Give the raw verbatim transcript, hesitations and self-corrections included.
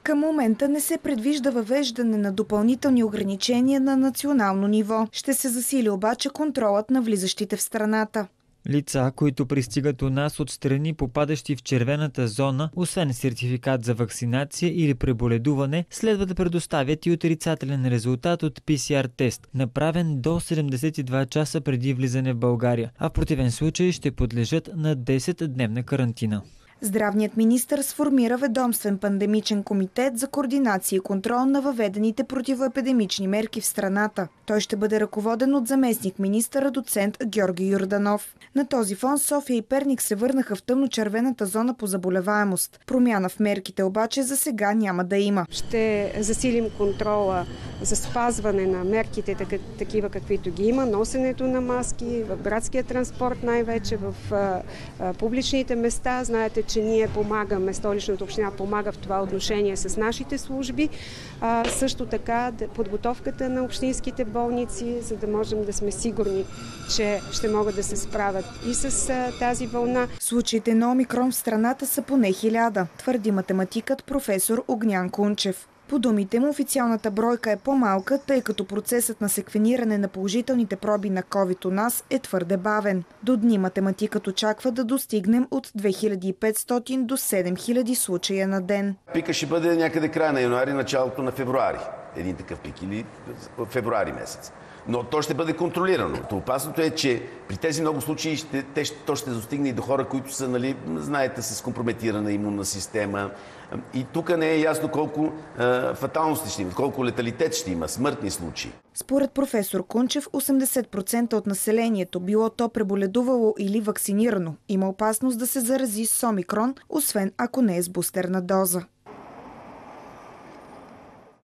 Към момента не се предвижда въвеждане на допълнителни ограничения на национално ниво. Ще се засили обаче контролът на влизащите в страната. Лица, които пристигат у нас от страни, попадащи в червената зона, освен сертификат за вакцинация или преболедуване, следва да предоставят и отрицателен резултат от пи си ар тест, направен до седемдесет и два часа преди влизане в България, а в противен случай ще подлежат на десетдневна карантина. Здравният министър сформира ведомствен пандемичен комитет за координация и контрол на въведените противоепидемични мерки в страната. Той ще бъде ръководен от заместник-министъра доцент Георги Йорданов. На този фон София и Перник се върнаха в тъмно-червената зона по заболеваемост. Промяна в мерките обаче за сега няма да има. Ще засилим контрола за спазване на мерките, такива каквито ги има, носенето на маски, в градския транспорт най-вече, в а, а, публичните места. Знаете, че ние помагаме, Столичната община помага в това отношение с нашите служби. А, също така подготовката на общинските болници, за да можем да сме сигурни, че ще могат да се справят и с а, тази вълна. Случаите на омикрон в страната са поне хиляда, твърди математикът професор Огнян Кунчев. По думите му, официалната бройка е по-малка, тъй като процесът на секвениране на положителните проби на ковид у нас е твърде бавен. До дни математикът очаква да достигнем от две хиляди и петстотин до седем хиляди случая на ден. Пика ще бъде някъде края на януари, началото на февруари. Един такъв пик или февруари месец. Но то ще бъде контролирано. То опасното е, че при тези много случаи ще, те, то ще достигне и до хора, които са, нали, знаете, с компрометирана имунна система. И тук не е ясно колко е, фаталности ще има, колко леталитет ще има, смъртни случаи. Според професор Кунчев, осемдесет процента от населението, било то преболедувало или вакцинирано, има опасност да се зарази с омикрон, освен ако не е с бустерна доза.